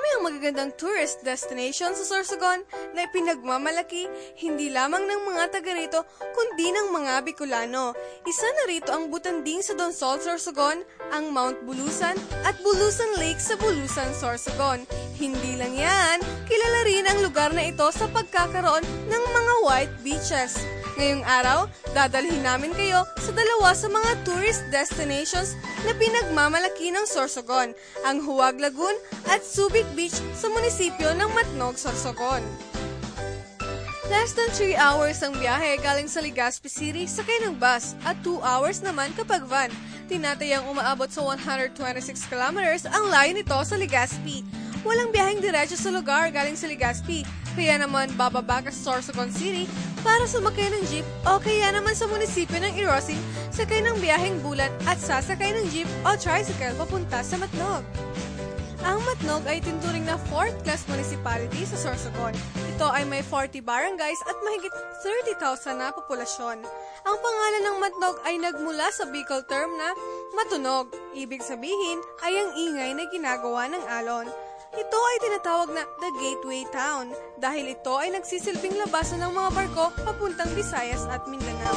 Marami ang magagandang tourist destination sa Sorsogon na ipinagmamalaki hindi lamang ng mga taga rito kundi ng mga Bicolano. Isa na rito ang butanding sa Donsol, Sorsogon, ang Mount Bulusan at Bulusan Lake sa Bulusan, Sorsogon. Hindi lang yan, kilala rin ang lugar na ito sa pagkakaroon ng mga white beaches. Ngayong araw, dadalhin namin kayo sa dalawa sa mga tourist destinations na pinagmamalaki ng Sorsogon, ang Huwag Lagoon at Subic Beach sa munisipyo ng Matnog, Sorsogon. Less than 3 hours ang biyahe galing sa Legazpi City sakay ng bus at 2 hours naman kapag van. Tinatayang umaabot sa 126 kilometers ang layo nito sa Legazpi. Walang biyaheng diretso sa lugar galing sa Legazpi, kaya naman bababa ka sa Sorsogon City para sumakay ng jeep o kaya naman sa munisipyo ng Irosin, sakay ng biyaheng bulan at sasakay ng jeep o tricycle papunta sa Matnog. Ang Matnog ay tinuturing na 4th class municipality sa Sorsogon. Ito ay may 40 barangays at mahigit 30,000 na populasyon. Ang pangalan ng Matnog ay nagmula sa Bicol term na matunog. Ibig sabihin ay ang ingay na ginagawa ng alon. Ito ay tinatawag na the Gateway Town dahil ito ay nagsisilbing labasan ng mga barko papuntang Visayas at Mindanao.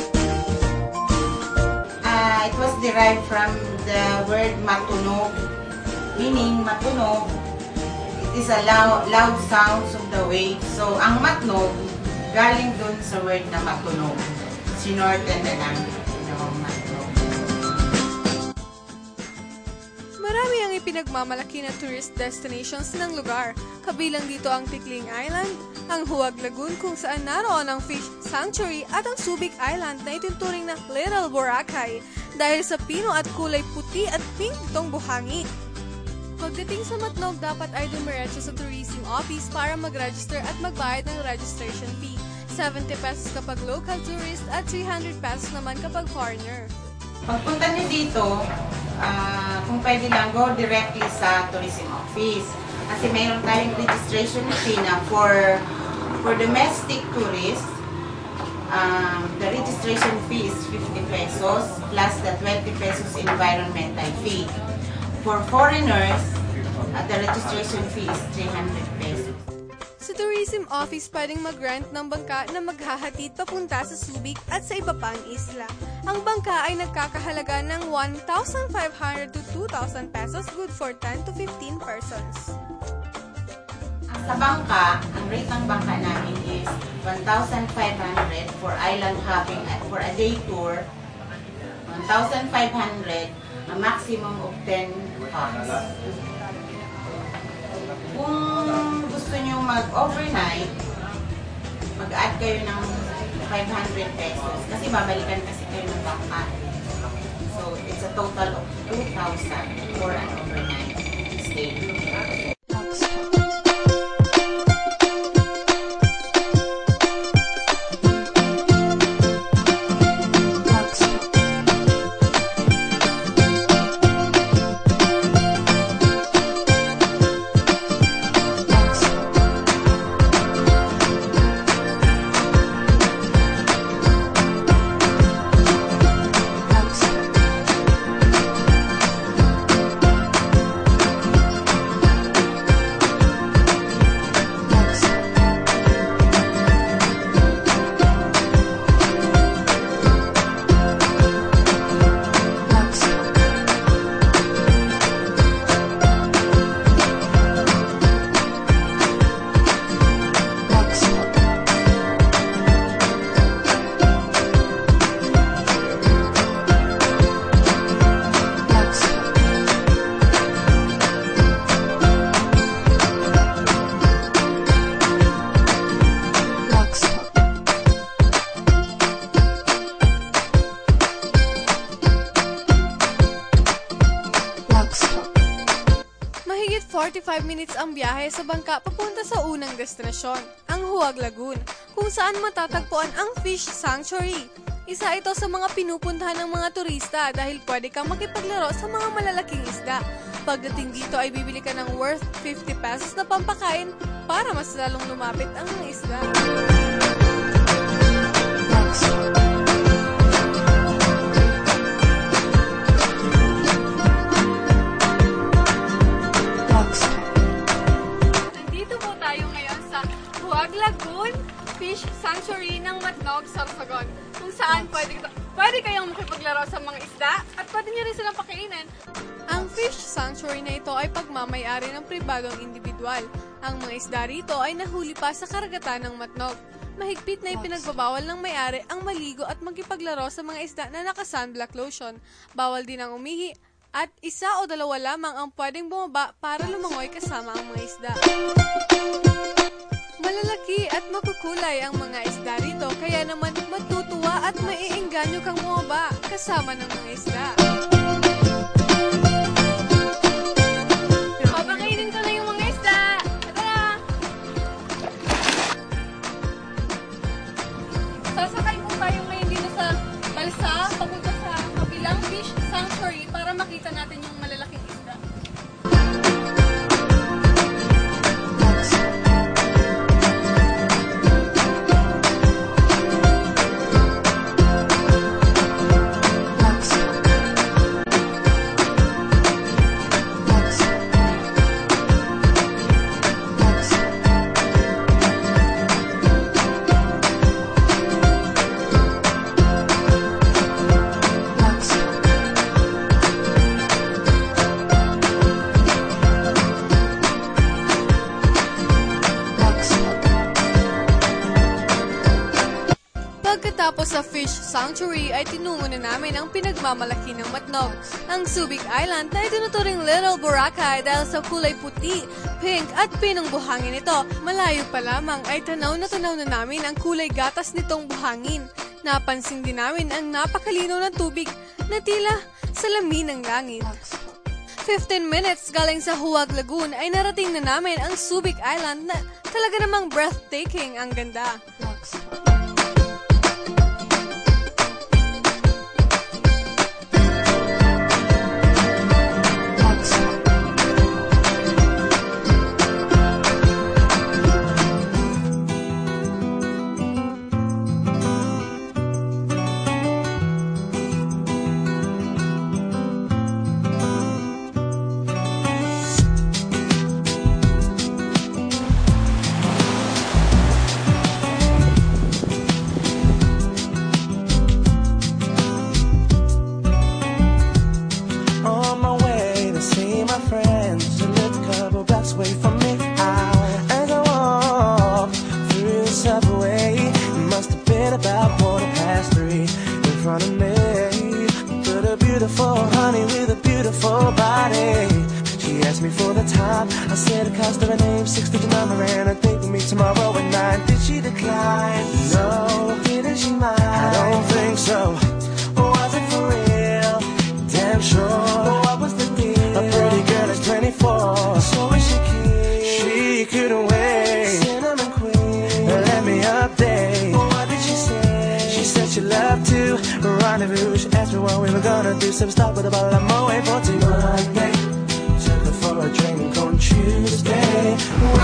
It was derived from the word matunog, meaning matunog. It is a loud sounds of the waves. So, ang matnog, galing dun sa word na matunog. Sinorten na lang yung matnog. Marami ang ipinagmamalaki na tourist destinations ng lugar. Kabilang dito ang Tikling Island, ang Huwag Lagoon kung saan naroon ang Fish Sanctuary at ang Subic Island na itinuturing na Little Boracay dahil sa pino at kulay puti at pink nitong buhangin. Pagdating sa Matnog, dapat ay dumiretso sa tourism office para mag-register at magbayad ng registration fee. 70 pesos kapag local tourist at 300 pesos naman kapag foreigner. Pagpunta niyo dito, kung pwede lang, go directly sa tourism office. Kasi mayroon tayong registration fee na for domestic tourists, the registration fee is 50 pesos plus the 20 pesos environmental fee. For foreigners, the registration fee is 300 pesos. Sa tourism office, pwedeng mag-rent ng bangka na maghahatid papunta sa Subic at sa iba pang isla. Ang bangka ay nagkakahalaga ng 1,500 to 2,000 pesos, good for 10 to 15 persons. Sa bangka, ang rate ng bangka namin is 1,500 for island hopping at for a day tour, 1,500, a maximum of 10 hops. Kung gusto nyo mag-overnight, mag-add kayo ng 500 pesos kasi babalikan kasi kayo ng bangka. So, it's a total of 2,000 for an overnight stay. Mahigit 45 minutes ang biyahe sa bangka papunta sa unang destinasyon, ang Huwag Lagoon, kung saan matatagpuan ang Fish Sanctuary. Isa ito sa mga pinupuntahan ng mga turista dahil pwede kang makipaglaro sa mga malalaking isda. Pagdating dito ay bibili ka ng worth 50 pesos na pampakain para mas lalong lumapit ang mga isda. Fish Sanctuary ng Matnog, Sorsogon, kung saan pwede kayong makipaglaro sa mga isda at pwede nyo rin silang pakainin. Ang Fish Sanctuary na ito ay pagmamayari ng pribadong individual. Ang mga isda rito ay nahuli pa sa karagatan ng Matnog. Mahigpit na ipinagbabawal ng may-ari ang maligo at magkipaglaro sa mga isda na naka-sunblock lotion. Bawal din ang umihi at isa o dalawa lamang ang pwedeng bumaba para lumangoy kasama ang mga isda. Malalaki at makukulay ang mga isda rito kaya naman matutuwa at maiengganyo kang bumaba kasama ng mga isda. Papakainin ko na yung mga isda! Tara! Sasakay po tayo ngayon dito sa balsa papunta sa kabilang Fish Sanctuary para makita natin yung malalaking isda. Pagkatapos sa Fish Sanctuary ay tinungo na namin ang pinagmamalaki ng Matnog, ang Subic Island na itinuturing Little Boracay dahil sa kulay puti, pink at pinong buhangin nito. Malayo pa lamang ay tanaw na namin ang kulay gatas nitong buhangin. Napansin din namin ang napakalinaw ng tubig na tila salamin ng langit. 15 minutes galing sa Huwag Lagoon ay narating na namin ang Subic Island na talaga namang breathtaking ang ganda. I said the cost of her name, 6-digit number, and a date with me tomorrow at 9. Did she decline? No. Didn't she mind? I don't think so. Was it for real? Damn sure. What was the deal? A pretty girl is 24. So is she cute? She couldn't wait. Cinnamon queen. Let me update. What did she say? She said she loved to rendezvous. She asked me what we were gonna do. So we start with a bottle of Moet for Monday. For a drink on Tuesday,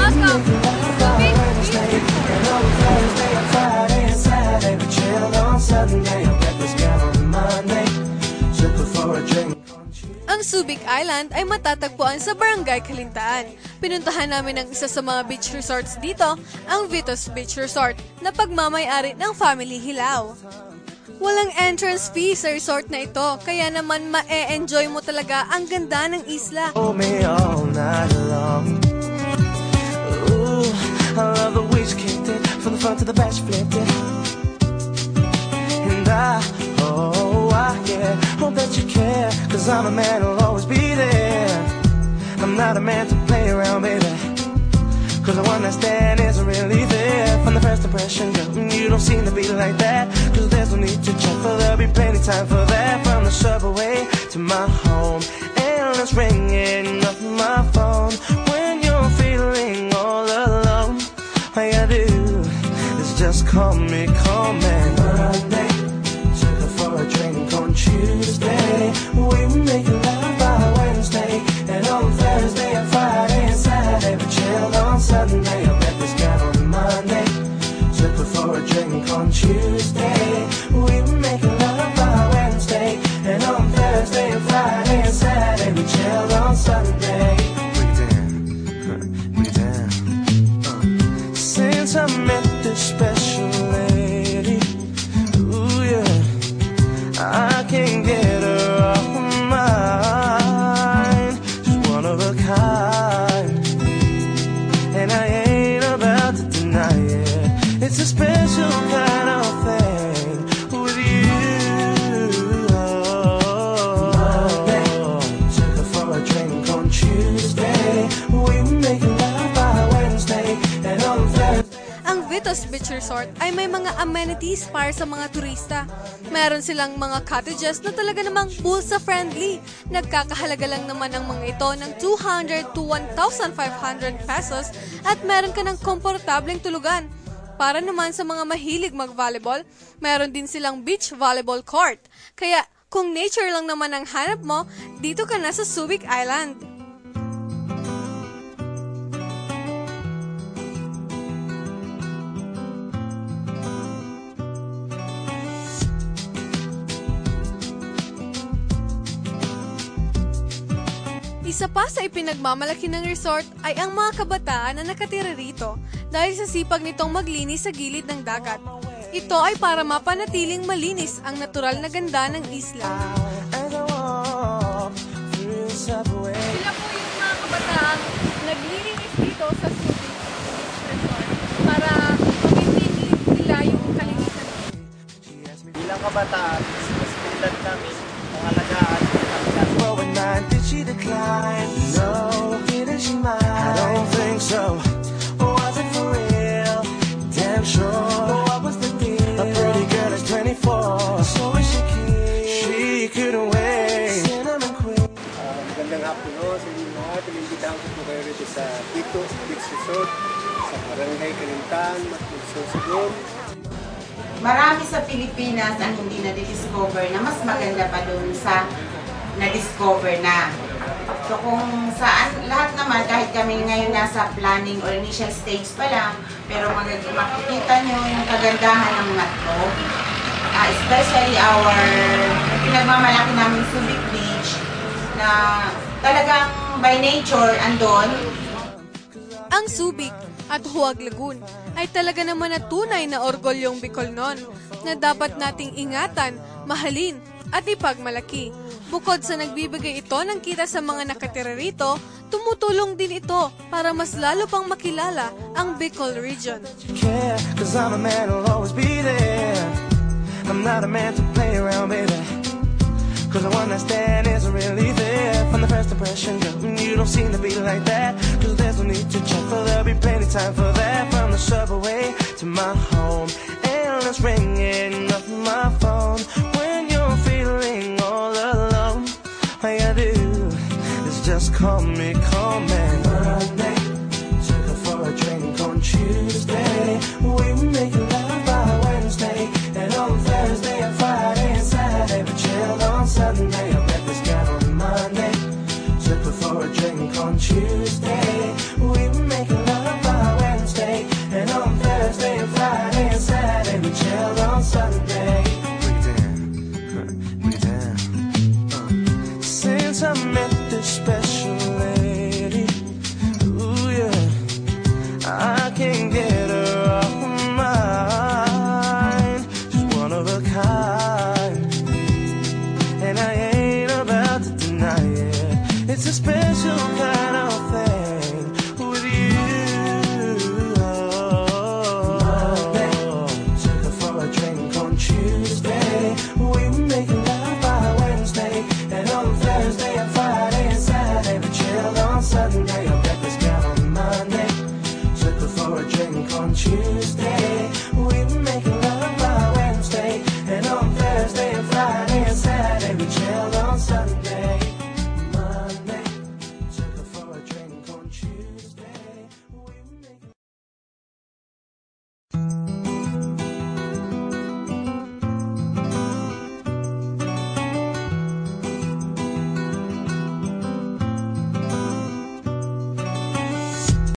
Wednesday, and on Thursday and Friday and Saturday we chilled on Sunday. I met this girl on Monday. Took her for a drink on Tuesday. Ang Subic Island ay matatagpuan sa Barangay Kalintaan. Pinuntahan namin ang isa sa mga beach resorts dito, ang Vitos Beach Resort, na pagmamay-ari ng Family Hilaw. Walang entrance fee sa resort na ito, kaya naman ma-e-enjoy mo talaga ang ganda ng isla. Hold me all night long. Ooh, I love the way she kicked it, from the front to the back she flipped it. And I hope that you care, cause I'm a man who'll always be there. I'm not a man to play around, baby, cause the one that's stand isn't really there. From the first impression, girl, you don't seem to be like that, cause there's no need to check, for there'll be plenty time for that. From the subway to my home, endless ringing off my phone. When you're feeling all alone, all you do is just call me, call me. Monday, took her for a drink on Tuesday. We were making love by Wednesday, and on Thursday and Friday and Saturday we chilled on Sunday. I met this girl on Monday. Took her for a drink on Tuesday. We were making love by Wednesday, and on Thursday and Friday and Saturday we chilled on Sunday. Break it down. Lotus Beach Resort ay may mga amenities para sa mga turista. Meron silang mga cottages na talaga namang bulsa-friendly. Nagkakahalaga lang naman ang mga ito ng 200 to 1,500 pesos at meron ka ng komportableng tulugan. Para naman sa mga mahilig mag-volleyball, meron din silang beach volleyball court. Kaya kung nature lang naman ang hanap mo, dito ka na sa Subic Island. Isa pa sa ipinagmamalaki ng resort ay ang mga kabataan na nakatira rito dahil sa sipag nitong maglinis sa gilid ng dagat. Ito ay para mapanatiling malinis ang natural na ganda ng isla. Sila po yung mga kabataan naglilinis dito sa Subic Beach Resort para pag-maintain nila yung kalinisan. Bilang kabataan, responsibilidad namin ang alagaan Did she decline? No, didn't she mind? I don't think so. Was it for real? Damn sure. What was the deal? A pretty girl is 24, so is she cute? She couldn't wait. Cinnamon queen. Magandang hapon sa inyo lahat. Inimbitahan ko po kayo rito sa Tito Beach Resort sa Barangay Kalintan, Sorsogon. Marami sa Pilipinas ang hindi na-discover na mas maganda pa doon sa na-discover na. So kung saan, lahat naman, kahit kami ngayon nasa planning or initial stage pa lang, pero makikita nyo yung kagandahan ng mga to. Especially our pinagmamalaki namin Subic Beach na talagang by nature andon. Ang Subic at Huwag Lagoon ay talaga naman na tunay na orgolyong Bicolnon na dapat nating ingatan, mahalin at ipagmalaki. Bukod sa nagbibigay ito ng kita sa mga nakatira rito, tumutulong din ito para mas lalo pang makilala ang Bicol region. Yeah, 'cause I'm a man who'll always be there. I'm not a man to play around, baby. 'Cause the one I stand isn't really there. From the first impression, girl, you don't seem to be like that. 'Cause there's no need